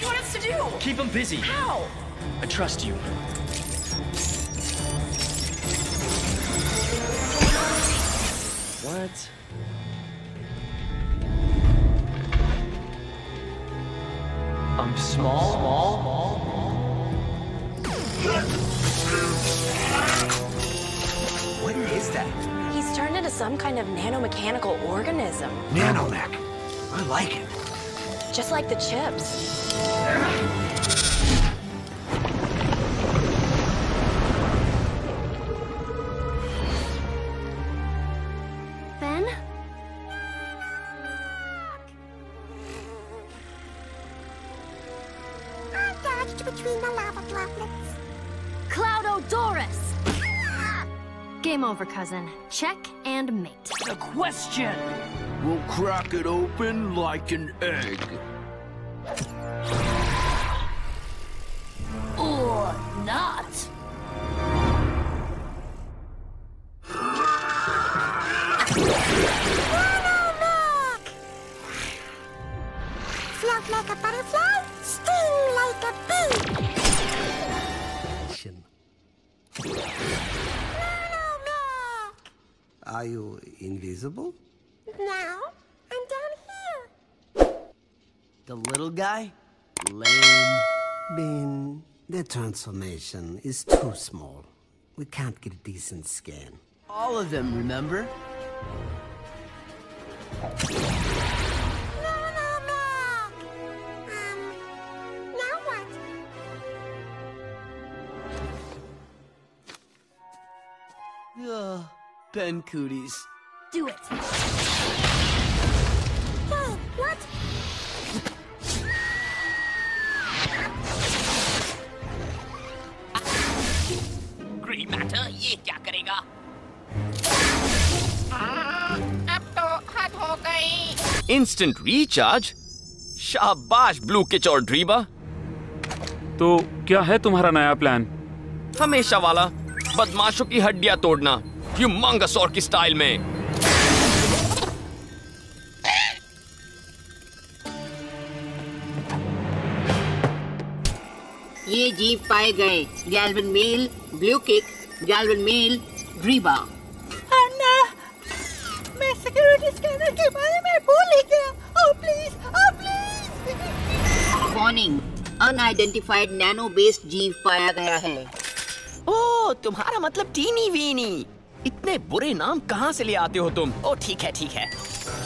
you want us to do? Keep them busy. How? I trust you. What? I'm small? What is that? He's turned into some kind of nanomechanical organism. Nanomech. I like it. Just like the chips. Ben? I dodged between the lava droplets. Cloudodorus! Game over, cousin. Check and mate. The question! We'll crack it open like an egg. Or not. Float like a butterfly, sting like a bee. Are you invisible? Now, I'm down here. The little guy? Lame. Ben, the transformation is too small. We can't get a decent scan. All of them, remember? Now what? Ugh, Ben Cooties. Do it. Hey, what? Grey matter ये क्या करेगा? अब तो हद हो गई। Instant recharge? शाबाश blue किच और ड्रीबा। तो क्या है तुम्हारा नया प्लान? हमेशा वाला बदमाशों की हड्डियां तोड़ना, ह्यूमंगसौर की स्टाइल में। ये जीव पाए गए गैल्वन मेल, ब्लू किक, गैल्वन मेल, ड्रीबा। अन्ना, मैं सिक्योरिटी स्कैनर के बारे में भूल ही गया। Oh please, oh please। Warning, unidentified nano based जीव पाया गया है। ओह, तुम्हारा मतलब टीनी वीनी। इतने बुरे नाम कहाँ से ले आते हो तुम? ओह ठीक है ठीक है।